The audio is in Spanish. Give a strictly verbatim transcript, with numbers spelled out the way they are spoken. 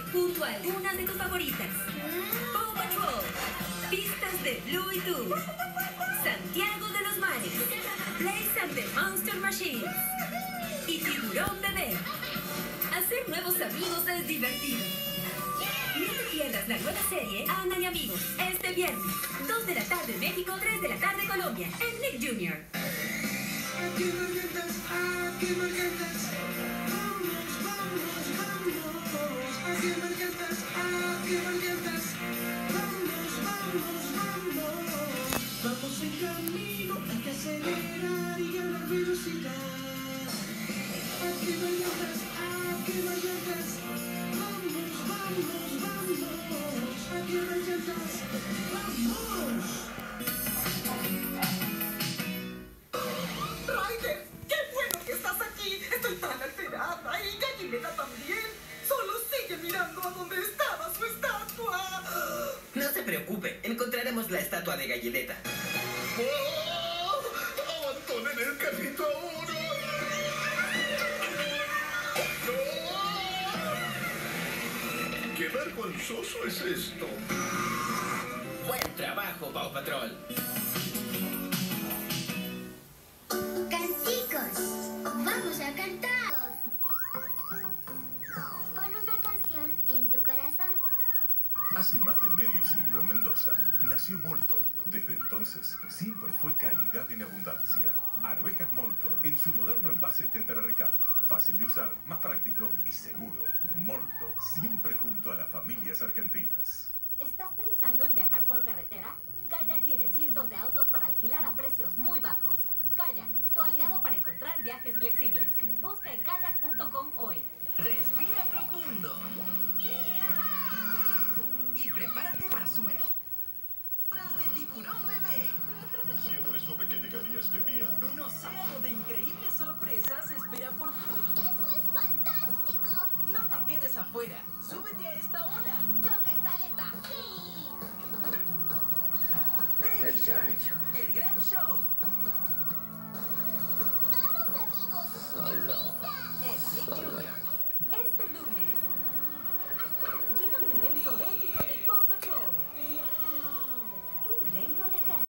junto a algunas de tus favoritas. Paw Patrol, pistas de Blue y tú, Santiago de los Mares, Blaze and the Monster Machines y Tiburón Bebé. Hacer nuevos amigos es divertido. No te pierdas la nueva serie Ana y Amigos, este viernes, dos de la tarde México, tres de la tarde Colombia, en Nick junior Aquí Margaritas, aquí Margaritas, vamos, vamos, vamos. Aquí Margaritas, aquí Margaritas, vamos, vamos, vamos. Vamos en camino, hay que acelerar y ganar velocidad. Aquí Margaritas, aquí Margaritas, vamos, vamos, vamos. Aquí Margaritas, vamos. Ryder, qué bueno que estás aquí. Estoy tan alterada y Gallineta también. Solo sigue mirando a donde estaba su estatua. No se preocupe, encontraremos la estatua de Gallineta. ¡Oh! ¡Abandonen el carrito ahora! ¡No! ¡Qué vergonzoso es esto! Buen trabajo, Paw Patrol. Canticos, vamos a cantar. Pon una canción en tu corazón. Hace más de medio siglo en Mendoza nació Molto. Desde entonces siempre fue calidad en abundancia. Arvejas Molto en su moderno envase Tetra Recart. Fácil de usar, más práctico y seguro. Molto, siempre junto a las familias argentinas. ¿Estás pensando en viajar por carretera? Kayak tiene cientos de autos para alquilar a precios muy bajos. Kayak, tu aliado para encontrar viajes flexibles. Busca en kayak punto com hoy. Respira profundo. Y prepárate para sumergir. Horas de Tiburón Bebé. Siempre supe que llegaría este día. Un océano de increíbles sorpresas espera por ti. ¡Eso es fantástico! No te quedes afuera. Súbete a esta ola. ¡Creo que sales aquí! Baby Shark, el gran show.